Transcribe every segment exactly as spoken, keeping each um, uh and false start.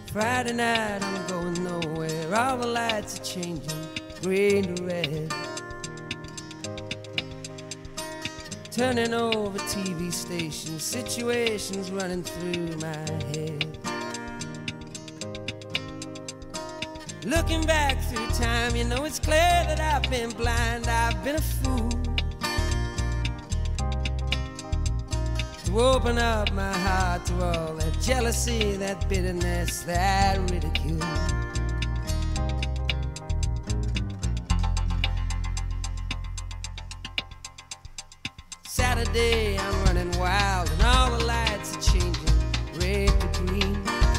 Friday night, I'm going nowhere. All the lights are changing, green to red. Turning over T V stations, situations running through my head. Looking back through time, you know it's clear that I've been blind, I've been a fool to open up my heart to all that jealousy, that bitterness, that ridicule. Saturday, I'm running wild and all the lights are changing red to green.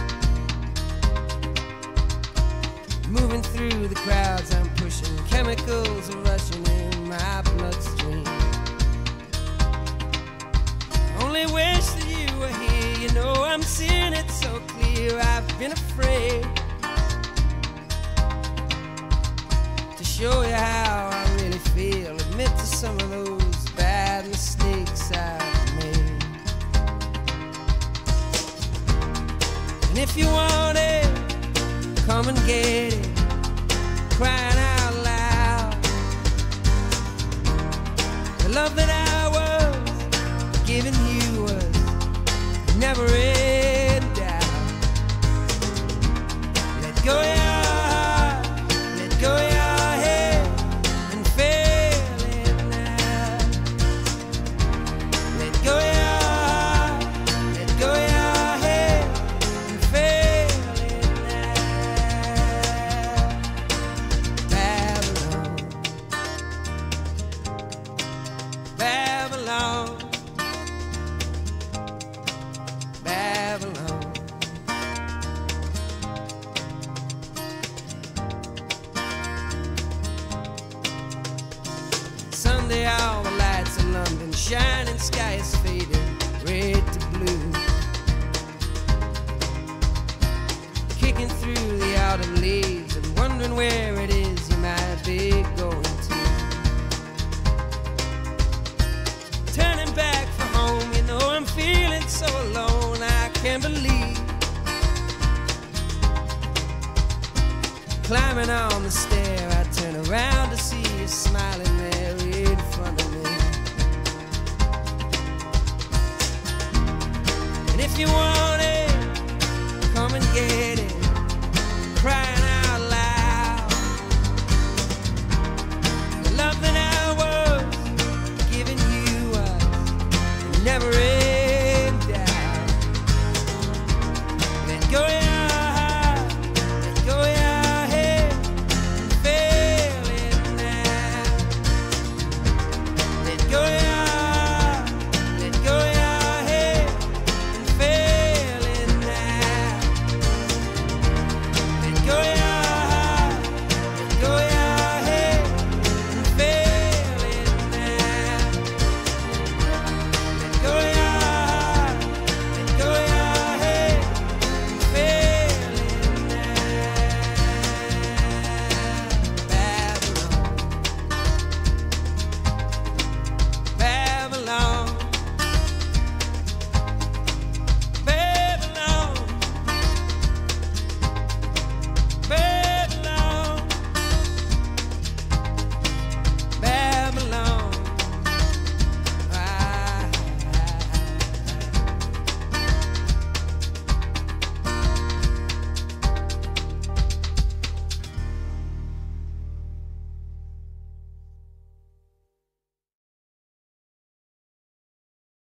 Moving through the crowds I'm pushing, chemicals are rushing in my bloodstream. Only wish that you were here, you know I'm seeing it so clear. I've been afraid to show you how I really feel, admit to some of those bad mistakes I've made. And if you want it, come and get it, crying out loud. The love that I was giving you was never in doubt. Let go of your heart, let go of your head, and feel it now. Let go of your heart, let go of your head, and feel it now. Babylon, Babylon, Babylon. Sunday, all the lights of London shining, sky is fading red to blue. Kicking through the autumn leaves and wondering where it is you might be going to. Turning back for home, you know I'm feeling so alone, I can't believe. Climbing on the stair, I turn around to see you smiling there in front of me. And if you want